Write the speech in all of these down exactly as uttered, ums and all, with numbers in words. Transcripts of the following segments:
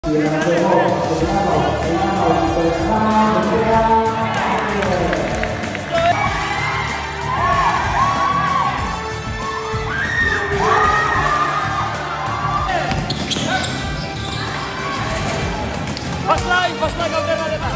Pas line, pas line kau kena lepas.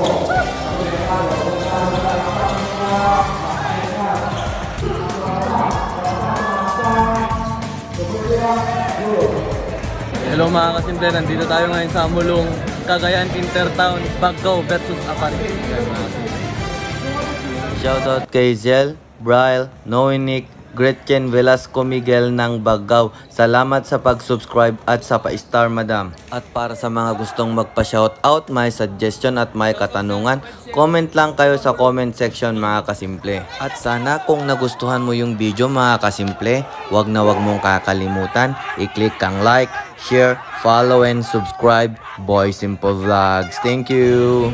Hello mga kasimple, nandito tayo ngayon sa Mulong, Cagayan Intertown, Baggao versus Aparri. Shoutout kay Zel, Bryle, Noinick, Gretchen Velasco Miguel ng Baggao. Salamat sa pag-subscribe at sa pa-star madam. At para sa mga gustong magpa-shoutout, may suggestion at may katanungan, comment lang kayo sa comment section mga kasimple. At sana kung nagustuhan mo yung video mga kasimple, wag na wag mong kakalimutan, i-click kang like, share, follow and subscribe. Boy Simple Vlogs. Thank you!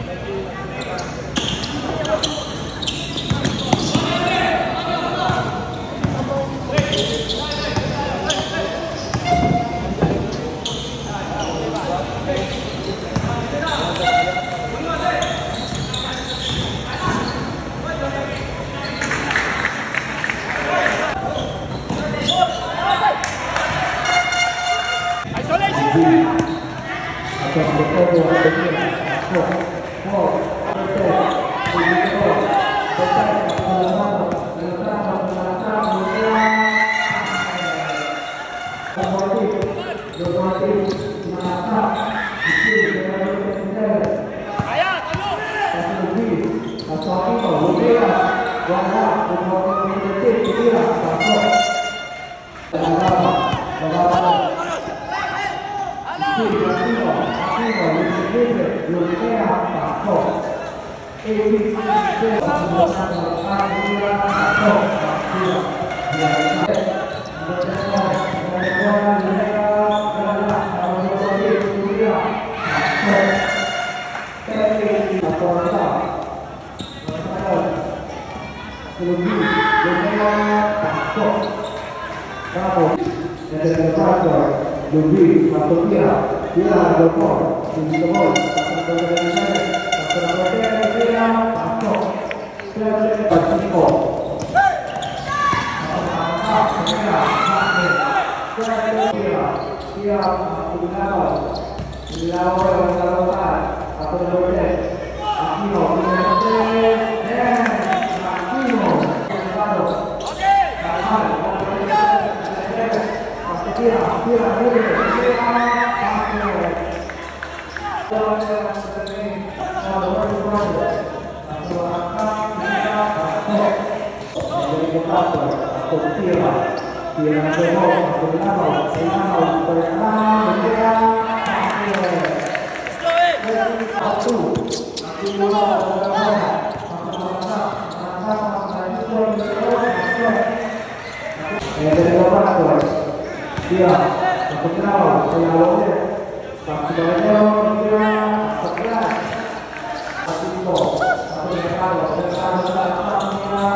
Lubi, atau dia, dia ada gol, ini gol, atau dia dia masuk, dia pasti gol. Dia menggunakan, dilawan lawan atau dia, Akino, Akino, Tira, tira, tira, dia terkenal penyalurnya sebenarnya dia sebelas satu gol satu dekal dekal dekal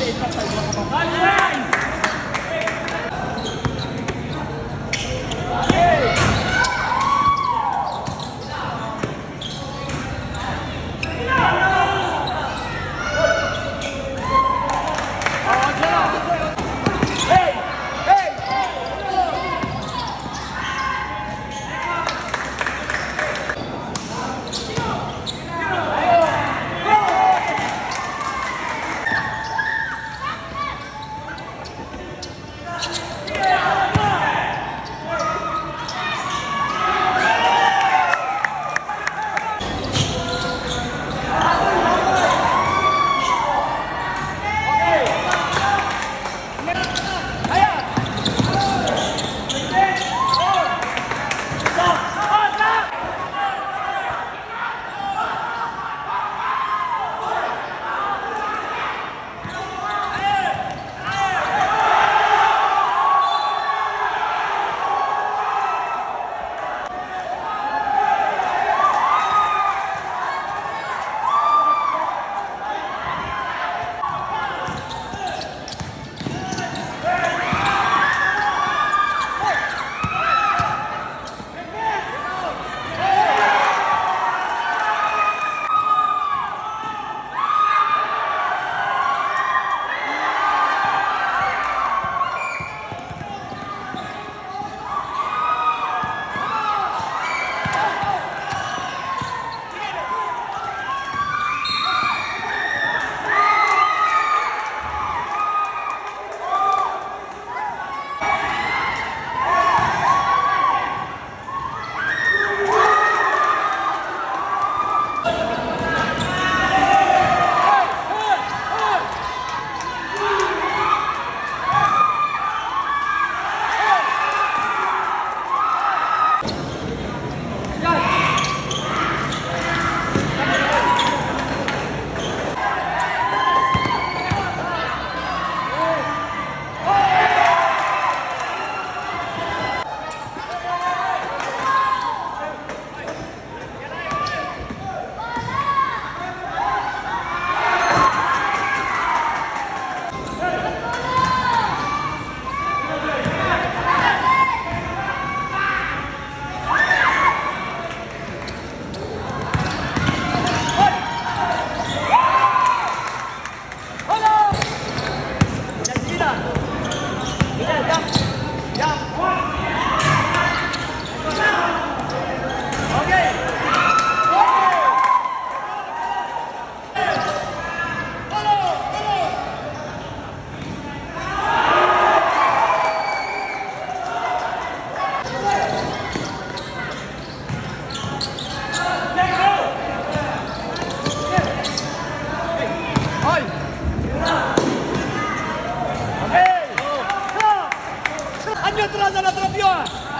atrás dalla trappiola!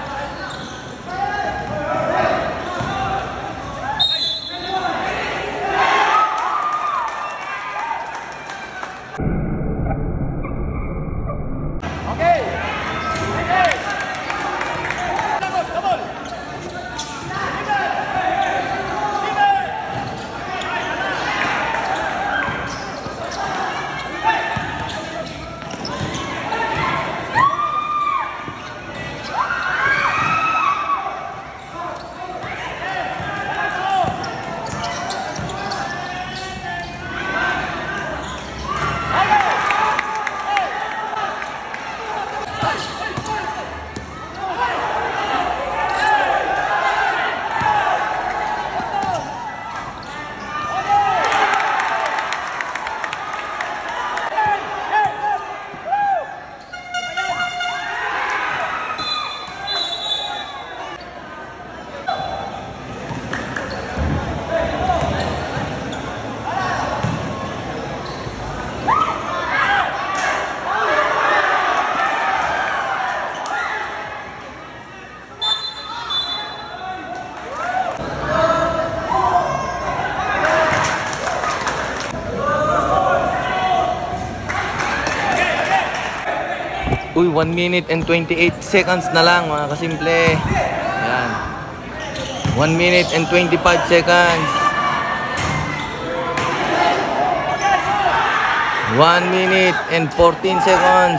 Uy, one minute and twenty-eight seconds na lang mga kasimple. Ayan. one minute and twenty-five seconds. one minute and fourteen seconds.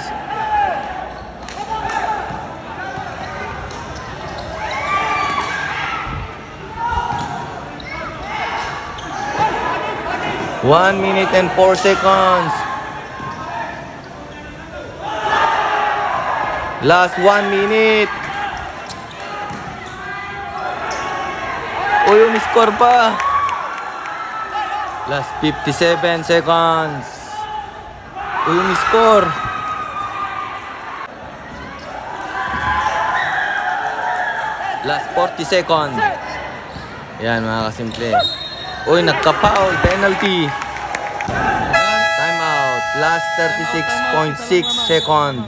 one minute and four seconds. Last one minute. Uy, umiscore pa. Last fifty-seven seconds. Uy, umiscore. Last forty seconds. Yan mga kasimple. Uy, nagka-foul. Penalty. Time out. Last thirty-six point six seconds.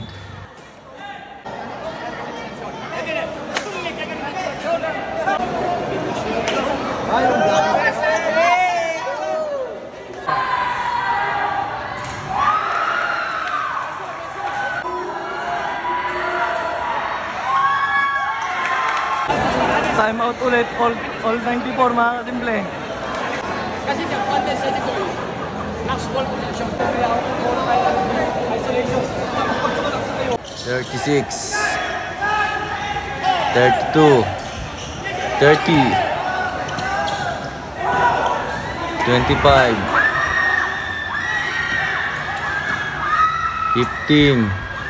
Time out ulit, all, all ninety-four mga kasimple. Kasi niya, one set ito. Max ball position. Isolation. thirty-six. thirty-two. thirty. twenty-five. fifteen.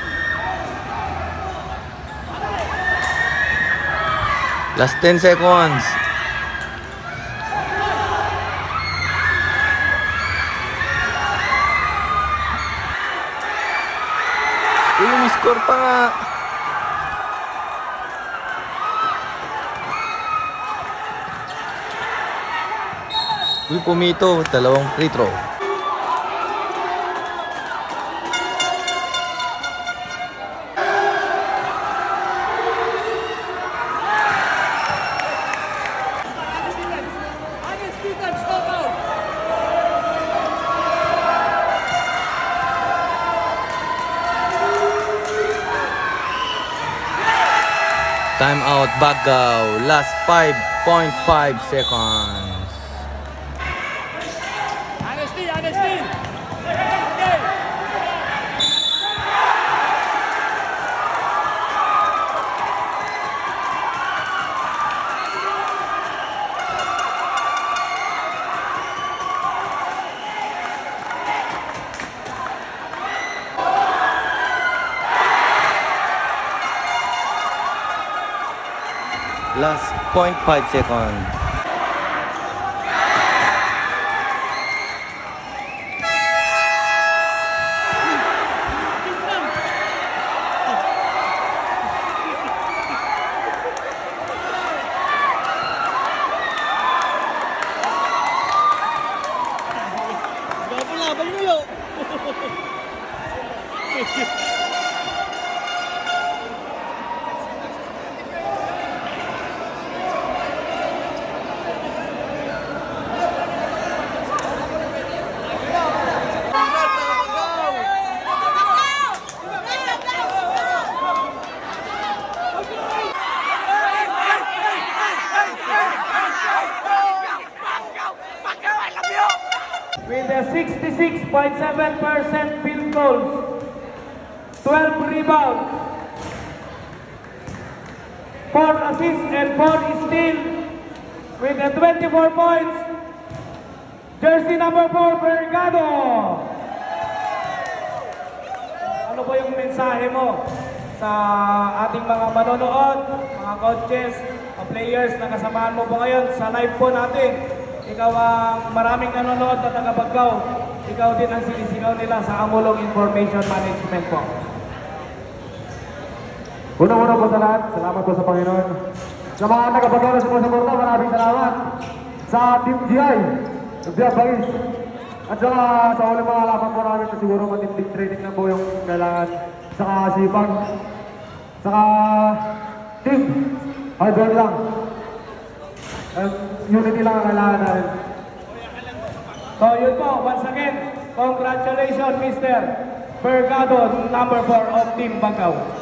Last ten seconds. Uy, may score pa nga. Uy, pumito. Dalawang free throw. Time out, Bagaw. Last five point five seconds. Honesty, honesty. Last point five seconds. With a sixty-six point seven percent field goals, twelve rebounds, four assists and four steals, with a twenty-four points, jersey number four, Vergado. Ano po yung mensahe mo sa ating mga manonood, mga coaches, mga players na kasamahan mo po ngayon sa live po natin? Ikaw ang maraming nanonood na taga-Bagaw. Ikaw din ang sinisigaw nila sa Amulong Information Management po. Una-una po sa lahat, salamat po sa Panginoon. Sa mga taga-Bagaw na sumusuporta, maraming salamat. Sa Team G I, Nagbiya Bagis. At saka sa ulit mga laban po namin na siguro matinding training na po yung kailangan. Saka sipag. Saka team, hard work lang. Uh, unity lang ang kailangan natin. So yun po, once again, congratulations Mister Vergado, number four of Team Bagaw.